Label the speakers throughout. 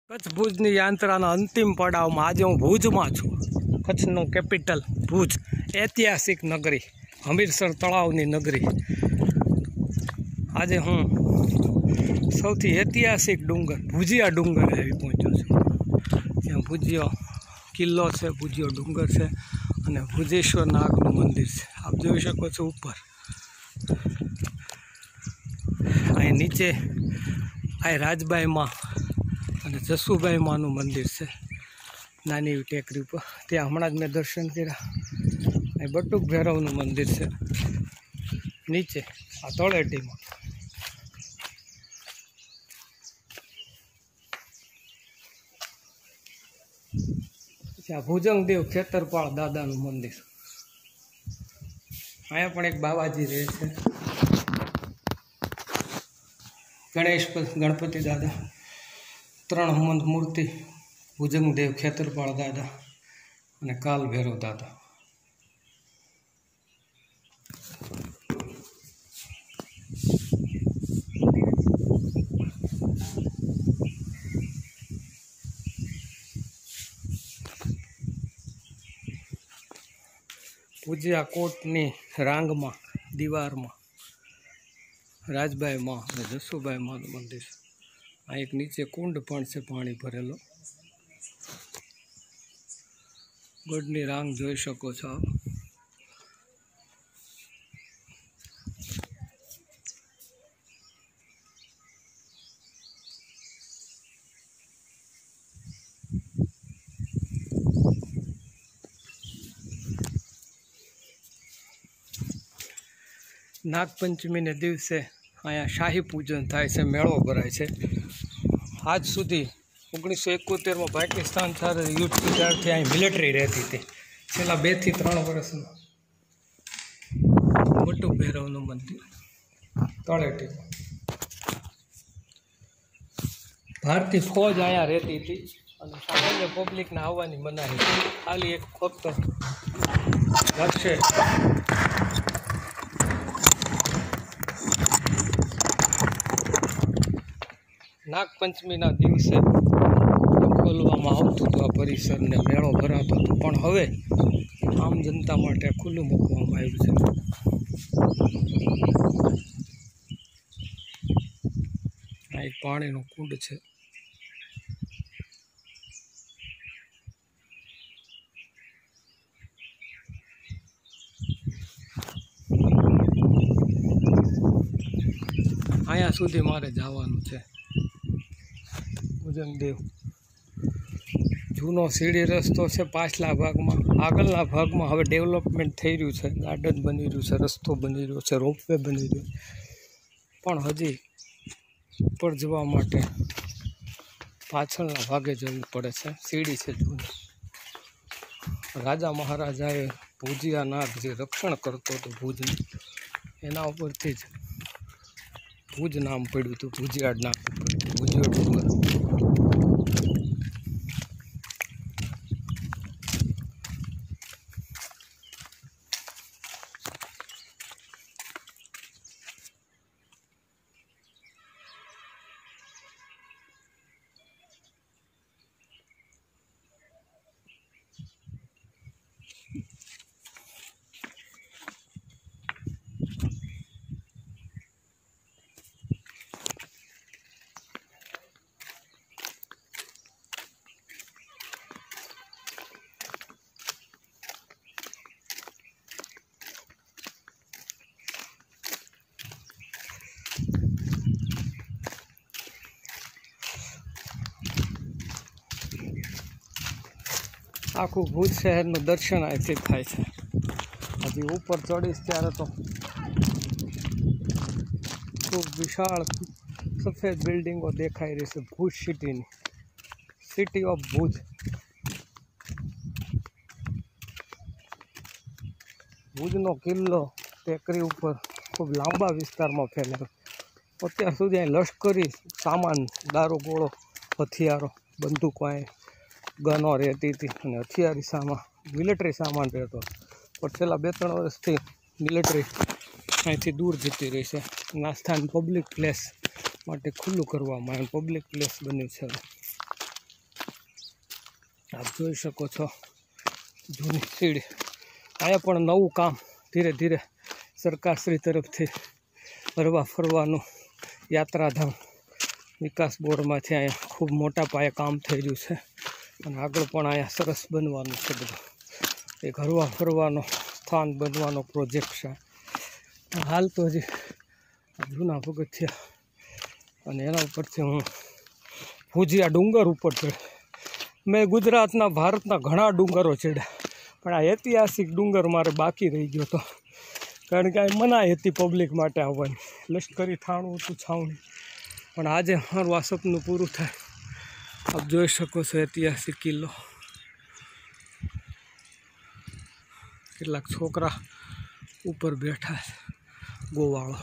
Speaker 1: કચ્છ ભુજની યાત્રાના અંતિમ પડાવમાં આજે હું ભુજમાં છું। કચ્છનું કેપિટલ ભુજ, ઐતિહાસિક નગરી, હમીરસર તળાવની નગરી। આજે હું સૌથી ઐતિહાસિક ડુંગર ભુજિયા ડુંગરે આવી પહોંચ્યો છું। ત્યાં ભુજિયો કિલ્લો છે, ભુજિયો ડુંગર છે અને ભુજેશ્વર નાગનું મંદિર છે। આપ જોઈ શકો છો ઉપર। અહીં નીચે આ રાજબાઈ માં અને જસુભાई मानु मंदिर है, नानी टेकरी पर। त्या हमणां ज मैं दर्शन कर्या। बटुक भैरवनु मंदिर है नीचे आ तळेटी में। भुजंगदेव खेतरपाल दादानु मंदिर। अहींया पण एक बाबाजी रहे छे, गणपति दादा, 3 मूर्ति, भुजंगदेव खेतरपाल दादा और काल भैरव दादा। भुजिया कोटनी रांग में दीवार में राजबाई माँ और जसुभाई माँ मंदिर। आ एक नीचे कुंड पण से पानी भरेलो। गढ़नी रांग जोई शको छो आप। नागपंचमी ने दिवसे अहींया शाही पूजन थाय छे, मेळो भराय छे। आज सुधी 1971 में पाकिस्तान साथ युद्ध त्यारथी अहीं मिलिटरी रहती थी। छेल्ला 2 થી 3 वर्षमां बटुक भैरवनु मंदिर तळेटी। भारतीय फौज अहींया रहती थी अने सामान्य पब्लिक ने आववानी मनाई थी। खाली एक फक्त वर्षे नागपंचमी दिवसे खोलवामां आवतुं हतुं आ परिसर ने मेळो भरातो हतो, पण हवे आम जनता माटे खुल्लुं मूकवामां आव्युं छे। आ एक पाणीनो कुंड छे। अहींया सुधी मारे जवानुं छे। भुजंगदेव जूनो सीढ़ी रस्तो है पाछला भाग में। आगलना भाग में हवे डेवलपमेंट थई रह्युं छे, गार्डन बनी रह्युं छे, रस्तो बनी रह्यो छे, रोपवे बनी रह्यो, पण हजी ऊपर जवा माटे पाछळना भागे जवुं पड़े छे। सीढ़ी छे जूनी। राजा महाराजाए भुजिया नाग जे रक्षण करतो हतो भुजनुं, एना उपरथी ज भुज नाम पड्युं हतुं। भुजिया नाग भुजियो डुंगर। आखू भुज शहर नु दर्शन आथी थाय छे। हजी ऊपर चढ़ीश त्यारे तो खूब विशाल सफेद बिल्डिंगो देखाई रही है। भुज सिटी नी, सिटी ऑफ भुज। भुजनो किल्लो टेकरी ऊपर खूब लांबा विस्तार में फैलायो। अत्यार सुधी लश्करी सामान, दारू गोळो, हथियारों, बंदूकों, गनो रहती थी और हथियारी सामान, मिलिटरी सामान रहतो। पर छेल्ला 2-3 वर्षथी मिलिटरी અહીંથી दूर जती रही है। नास्ता पब्लिक प्लेस माटे खुल्लू करवामां આવ્યું, पब्लिक प्लेस बन्युं छे। आप જોઈ શકો છો જૂની સીડી। અહીંયા પણ નવું કામ ધીરે ધીરે સરકારશ્રી તરફથી ફરવા ફરવાનું યાત્રાધામ વિકાસ બોર્ડમાંથી અહીંયા ખૂબ મોટા પાયે કામ થઈ રહ્યું છે અને આગળ પણ અહીંયા સરસ બનવાનું છે બધું। એક હરવા ફરવાનો સ્થાન બનવાનો પ્રોજેક્ટ છે। હાલ તો હજી જૂના પગથિયા અને એના ઉપરથી હું ભુજિયા ડુંગર ઉપર ચડ્યો। મેં ગુજરાતના ભારતના ઘણા ડુંગરો ચડ્યા પણ આ ઐતિહાસિક ડુંગર મારે બાકી રહી ગયો હતો કારણ કે આ મનાઈ હતી પબ્લિક માટે આવવાની। લશ્કરી થાણું હતું છાવણી પણ આજે મારું આ સપનું પૂરું થાય। આપ જોઈ શકો છો ઐતિહાસિક કિલ્લો। કેટલાક છોકરા ઉપર બેઠા છે ગોવાળો।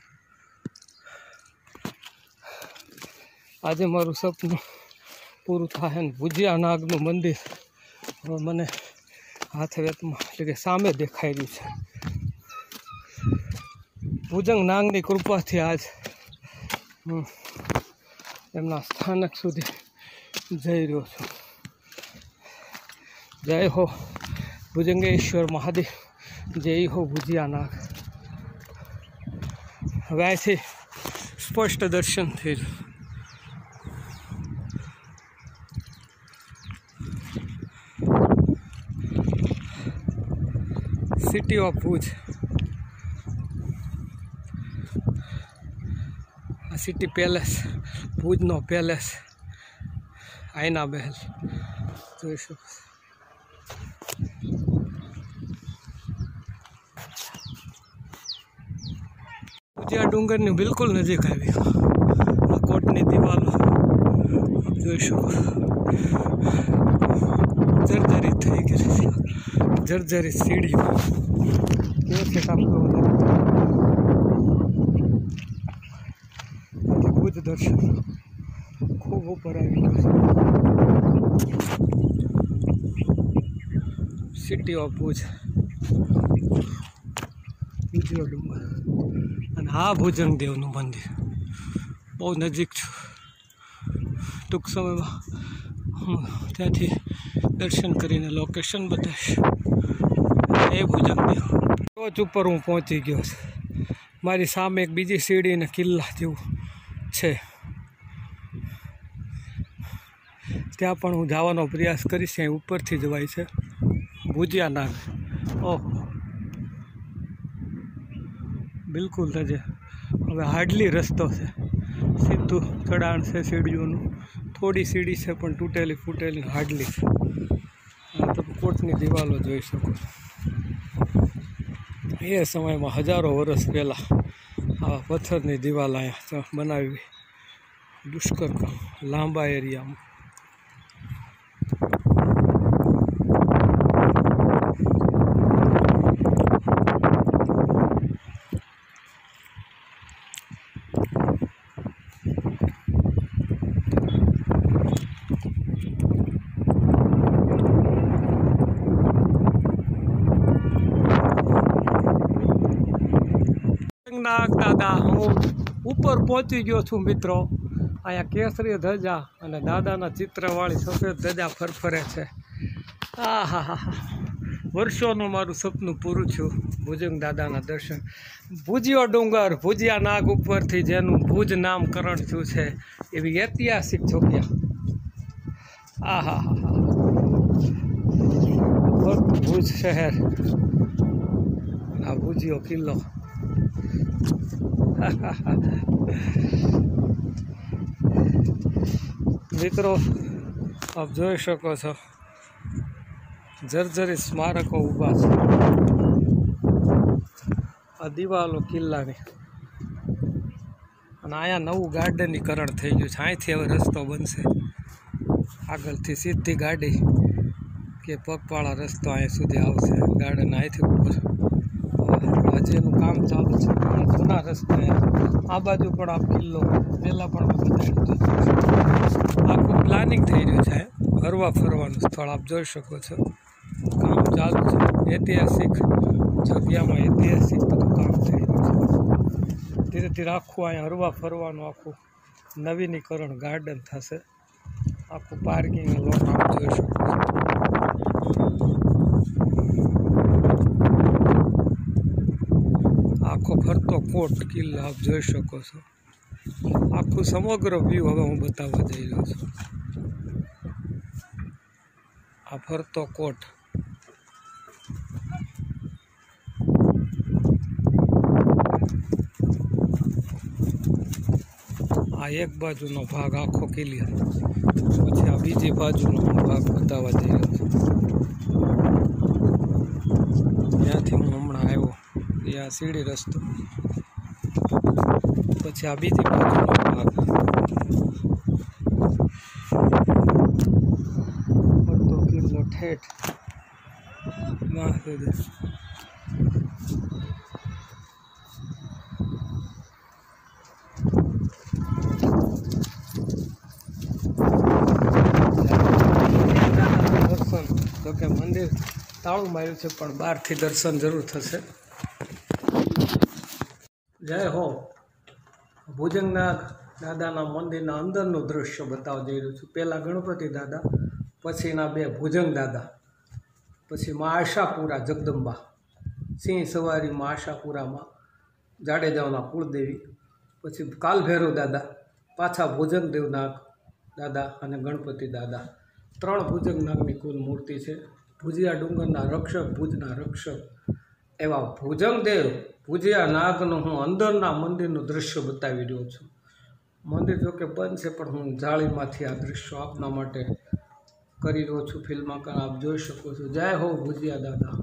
Speaker 1: આજે મારું સપનું પૂરું થાય ને ભુજિયા નાગનું મંદિર હવે મને હાથ વેતમાં એટલે કે સામે દેખાઈ રહ્યું છે। ભુજંગ નાગની કૃપાથી આજ હું એમના સ્થાનક સુધી જઈ રહ્યો છું। જય હો ભુજંગેશ્વર મહાદેવ, જય હો ભુજિયા નાગ। હવે અહીંથી સ્પષ્ટ દર્શન થઈ રહ્યું। સિટી ઓફ ભુજ, આ સિટી પેલેસ, ભુજનો પેલેસ, આઈના મહેલ જોઈ શકો। ભુજિયા ડુંગરની બિલકુલ નજીક આવી। આ કોટની દિવાલો જોઈ શકો, જર્જરિત થઈ ગઈ છે, જર્જરિત સીડીઓ કેવો છે કામ કરવું। ભુજ દર્શન ખૂબ ઉપર આવી ગયું છે। સિટી ઓફ ભુજ, ભુજિયો ડુંગર અને આ ભુજંગ દેવનું મંદિર બહુ નજીક છું। ટૂંક સમયમાં હું ત્યાંથી દર્શન કરીને લોકેશન બતાવીશ। એ ભુજંગ દેવ ટોચ ઉપર હું પહોંચી ગયો છું। મારી સામે એક બીજી સીડી ને કિલ્લા જેવું છે, ત્યાં પણ હું જવાનો પ્રયાસ કરીશ। અહીં ઉપરથી જવાય છે ભુજિયા નાગ। ઓહો બિલકુલ નજે હવે હાર્ડલી રસ્તો છે, સીધું ચડાણ છે સીડીઓનું। થોડી સીડી છે પણ તૂટેલી ફૂટેલી હાર્ડલી છે। તો કોટની દિવાલો જોઈ શકો। એ સમયમાં હજારો વર્ષ પહેલાં આવા પથ્થરની દિવાલ અહીંયા બનાવી દુષ્કર લાંબા એરિયામાં। નાગ દાદા હું ઉપર પહોંચી ગયો છું મિત્રો। અહીંયા કેસરી ધજા અને દાદાના ચિત્રવાળી સફેદ ધજા ફરફરે છે। આ હા હા હા, વર્ષોનું મારું સપનું પૂરું થયું। ભુજંગ દાદાના દર્શન, ભુજિયો ડુંગર, ભુજિયા નાગ ઉપરથી જેનું ભુજ નામકરણ થયું છે એવી ઐતિહાસિક જગ્યા। આ હા હા હા, ભુજ શહેર, આ ભુજિયો કિલ્લો। મિત્રો આપ જોઈ શકો છો જર્જરિત સ્મારકો ઊભા છે, આ દિવાલો કિલ્લાની। અને અહીંયા નવું ગાર્ડનીકરણ થઈ ગયું છે। અહીંથી હવે રસ્તો બનશે, આગળથી સીધી ગાડી કે પગપાળા રસ્તો અહીંયા સુધી આવશે। ગાર્ડન અહીંથી ઉપર હજી એનું કામ ચાલુ છે। જૂના રસ્તે આ બાજુ પણ આ કિલ્લો પહેલાં પણ બતાવ્યું, આખું પ્લાનિંગ થઈ રહ્યું છે। ફરવા ફરવાનું સ્થળ આપ જોઈ શકો છો, કામ ચાલુ છે। ઐતિહાસિક જગ્યામાં ઐતિહાસિક બધું કામ થઈ રહ્યું છે। ધીરે ધીરે આખું અહીંયા હરવા ફરવાનું આખું નવીનીકરણ ગાર્ડન થશે। આખું પાર્કિંગ લોટ આપ જોઈ શકો છો। આખો ફરતો કોટ કિલ્લો આપ જોઈ શકો છો। આખું સમગ્ર વ્યૂ હવે હું બતાવવા જઈ રહ્યો છું। આ ફરતો કોટ આ એક બાજુનો ભાગ આખો ક્લિયર, પછી આ બીજી બાજુનો ભાગ બતાવવા જઈ રહ્યો છું। ત્યાંથી હું હમણાં આવ્યો એ આ સીડી રસ્તો, પછી આ બીજી બાજુનો ભાગ ફરતો કિલ્લો ઠેઠ ત્યાં સુધી। જોકે મંદિર તાળું માર્યું છે, પણ બહારથી દર્શન જરૂર થશે। જય હો। ભુજંગનાથ દાદાના મંદિરના અંદરનું દૃશ્ય બતાવવા જઈ રહ્યું છું। પહેલાં ગણપતિ દાદા, પછીના બે ભુજંગ દાદા, પછી મા આશાપુરા જગદંબા, સિંહ સવારી મા આશાપુરામાં જાડેજાઓના કુળદેવી, પછી કાલભૈરવ દાદા, પાછા ભુજંગદેવનાથ દાદા અને ગણપતિ દાદા। 3 ભુજંગનાથની કુલ મૂર્તિ છે। ભુજિયા ડુંગરના રક્ષક, ભુજના રક્ષક એવા ભુજંગદેવ ભુજિયા નાગનું હું અંદરના મંદિરનું દૃશ્ય બતાવી રહ્યો છું। મંદિર જોકે બંધ છે, પણ હું જાળીમાંથી આ દૃશ્યો આપના માટે કરી રહ્યો છું। ફિલ્માકાર આપ જોઈ શકો છો। જય હો ભુજિયા દાદા।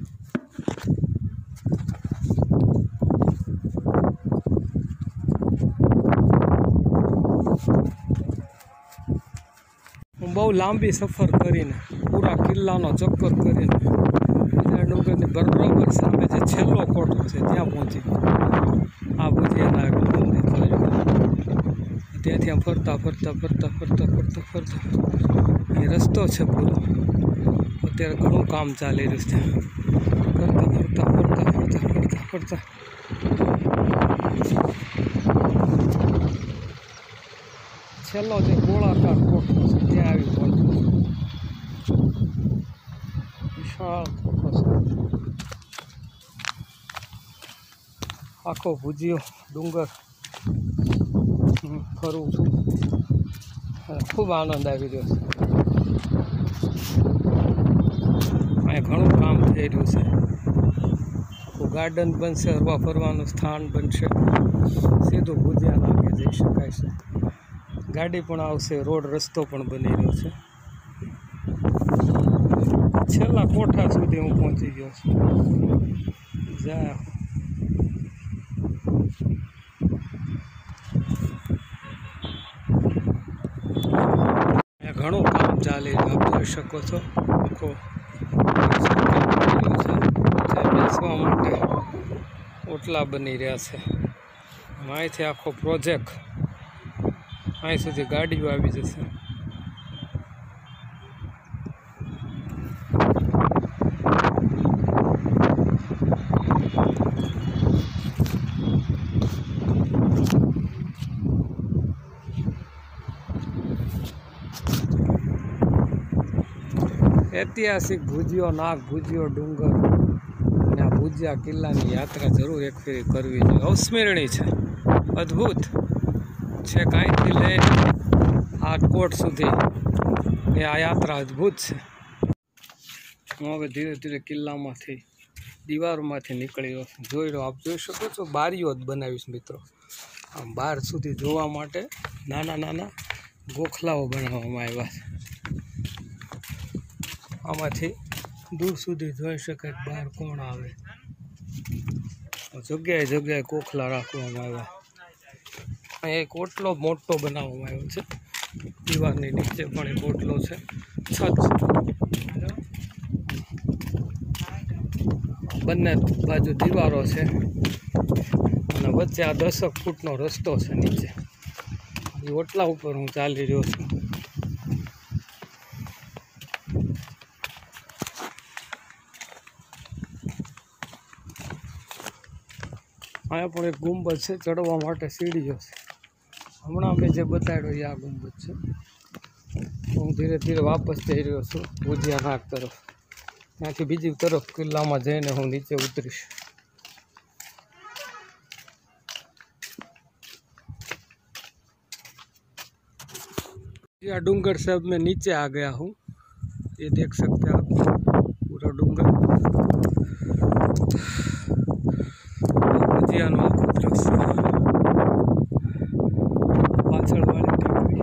Speaker 1: હું બહુ લાંબી સફર કરીને પૂરા કિલ્લાનો ચક્કર કરીને ડુંગરની બરાબર સામે જે છેલ્લો કોઠો છે ત્યાં પહોંચી ગયો। આ ભુજિયાના મંદિર ત્યાંથી આમ ફરતા એ રસ્તો છે પૂરો। અત્યારે ઘણું કામ ચાલી રહ્યું છે। ફરતા છેલ્લો જે ગોળાકાર કોઠો છે ત્યાં આવી પહોંચ્યો। વિશાળ કોઠો છે, આખો ભુજિયો ડુંગર ફરું છું, ખૂબ આનંદ આવી રહ્યો છે। અહીંયા ઘણું કામ થઈ રહ્યું છે। આખું ગાર્ડન બનશે, હરવા ફરવાનું સ્થાન બનશે, સીધું ભુજિયા નાકે જઈ શકાય છે। ગાડી પણ આવશે, રોડ રસ્તો પણ બની રહ્યો છે। છેલ્લા કોઠા સુધી હું પહોંચી ગયો છું। જય હો। ઘણું કામ ચાલી રહ્યું આપ જોઈ શકો છો। આખો બેસવા માટે ઓટલા બની રહ્યા છે। અહીંથી આખો પ્રોજેક્ટ અહીં સુધી ગાડીઓ આવી જશે। ઐતિહાસિક ભુજિયો નાગ, ભુજિયો ડુંગર અને આ ભુજિયા કિલ્લાની યાત્રા જરૂર એક ફેરી કરવી જોઈએ। અવિસ્મરણીય છે, અદ્ભુત છે। કાંઈથી લઈને આ કોટ સુધી એ આ યાત્રા અદ્ભુત છે। હું હવે ધીરે ધીરે કિલ્લામાંથી, દીવારોમાંથી નીકળી રહ્યો છું। જોઈ લો, આપ જોઈ શકો છો, બારીઓ જ બનાવીશ મિત્રો। આમ બહાર સુધી જોવા માટે નાના નાના ગોખલાઓ બનાવવામાં આવ્યા છે। આમાંથી દૂર સુધી જોઈ શકાય બહાર કોણ આવે। જગ્યાએ જગ્યાએ કોખલા રાખવામાં આવ્યા। અહીંયા એક ઓટલો મોટો બનાવવામાં આવ્યો છે। દીવારની નીચે પણ એક ઓટલો છે, છત બંને બાજુ દીવારો છે અને વચ્ચે આ 10 ફૂટનો રસ્તો છે નીચે। એ ઓટલા ઉપર હું ચાલી રહ્યો છું। અહીંયા પણ એક ગુંબજ છે, ચડવા માટે સીડીઓ છે। હમણાં મેં જે બતાવ્યો એ આ ગુંબજ છે। हूँ धीरे धीरे वापस जई रह्यो छुं भुजिया नाक तरफ। ત્યાંથી બીજી તરફ કિલ્લામાં જઈને હું નીચે ઉતરીશ। या डूंगर साहब में नीचे आ गया हूँ, ये देख सकते हैं आप पूरा डूंगर। भुजियानो आखो दृश्य पाछळवाળી टेकरी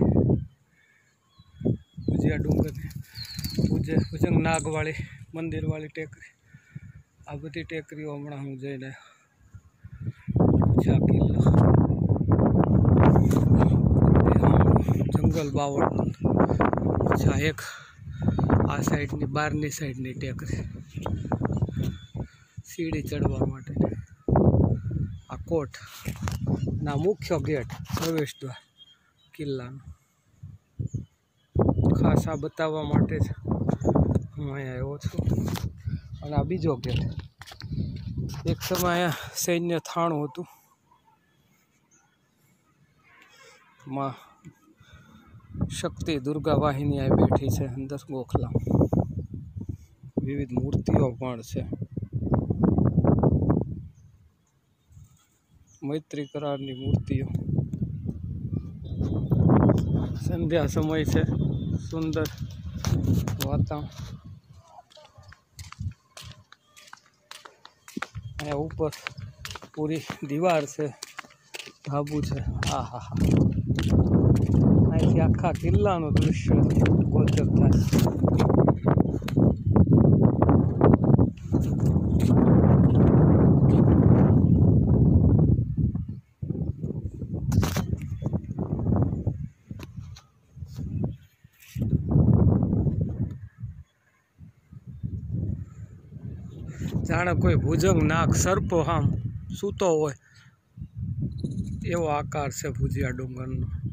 Speaker 1: भुजिया डूंगर भुजंग नागवाળી मंदिरवाળી टेकरी आ बधी टेकरीओ हमणां हूँ जईने किल्ला जंगल बावड़ अच्छा एक आ साइडनी बारनी साइडनी टेकरी सीढ़ी चढ़वा माटे आ कोट ना मुख्य गेट प्रवेश द्वार किल्लानो खास आ बताववा माटे ज हूँ अहींया आव्यो छुं। अने आ बीजो गेट एक समय अहींया सैन्य थाणुं हतुं। मां शक्ति दुर्गा वाहिनी आ बैठी है अंदर गोखला विविध मूर्तिओ पण छे। मैत्री करारनी मूर्तिओ संध्या समय है सुंदर वातावरण अहींया ऊपर पूरी दीवार से ढाबू है। हाँ हाँ हाँ અહીંથી આખા કિલ્લાનું દૃશ્ય ગોચર થાય। जाने कोई भुजंग नाग सर्प आम सूतो होय एवो आकार से भुजिया डूंगरनो।